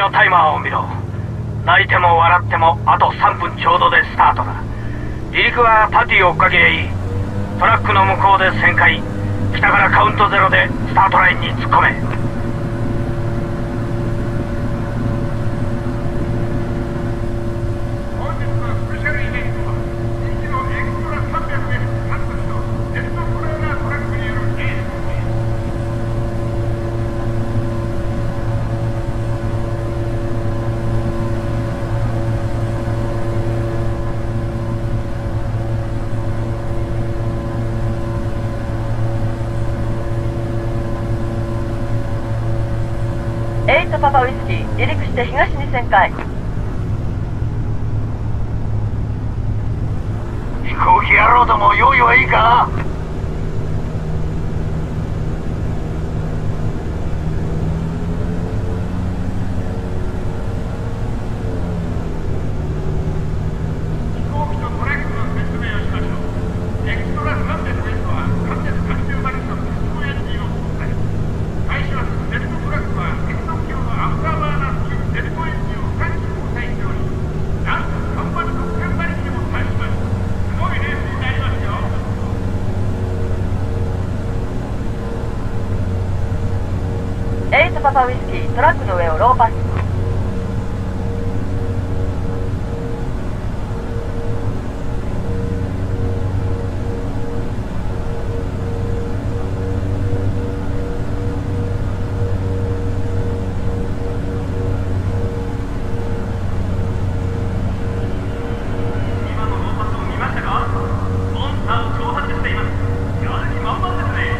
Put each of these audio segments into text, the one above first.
のタイマーを見ろ。泣いても笑ってもあと3分ちょうどでスタートだ。離陸はパティを追っかけりゃいい。トラックの向こうで旋回。北からカウント0でスタートラインに突っ込め。 8パパウイスキー、離陸して東に旋回。 飛行機野郎ども用意はいいか？ 8パパウイスキー、トラックの上をローパス。 今のローパスを見ましたか？モンスターを挑発しています。やる気満々ですね。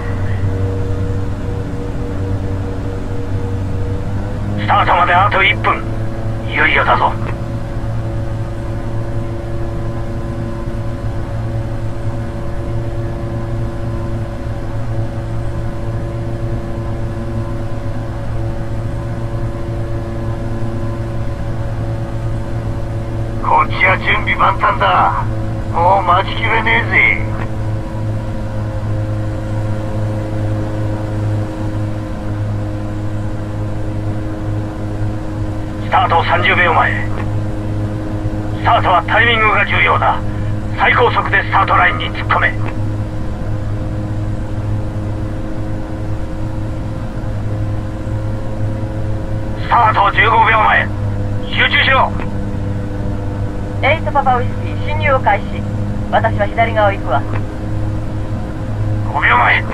スタートまであと1分。いよいよだぞ。 こっちは準備万端だ。もう待ちきれねえぜ。 スタート30秒前。スタートはタイミングが重要だ。最高速でスタートラインに突っ込め。スタート15秒前。集中しろ。 8パパウイスキー、進入を開始。私は左側を行くわ。 5秒前。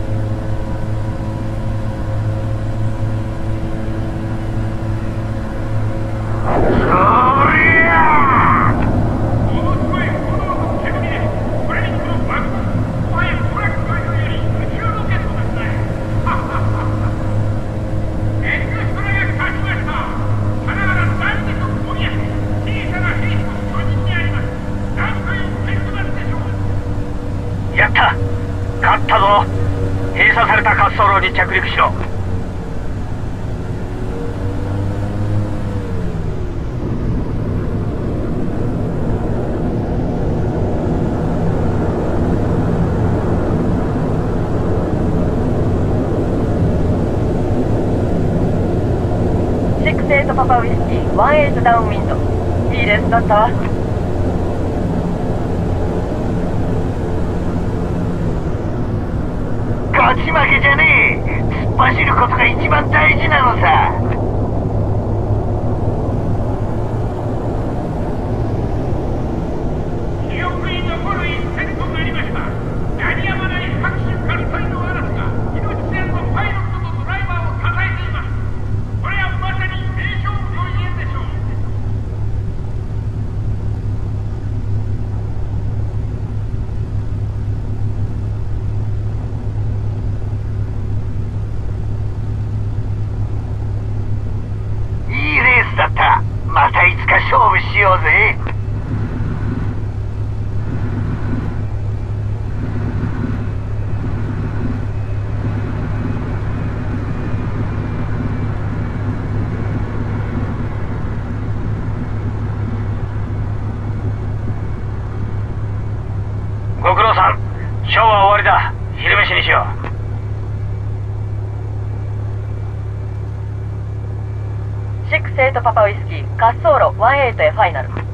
やった！勝ったぞ！閉鎖された滑走路に着陸しろ。 8パパウイスキー、18ダウンウィンド。いいレースだったわ。 勝ち負けじゃねえ。突っ走ることが一番大事なのさ。 記憶に残る一戦となりました。鳴りやまない拍手喝采の嵐が命知らずのパイロットとドライバーを支えています。これはまさに名勝負と言えんでしょう。 だった。またいつか勝負しようぜ。 ご苦労さん。ショーは終わりだ。昼飯にしよう。 6 6-8パパウイスキー滑走路18へファイナル。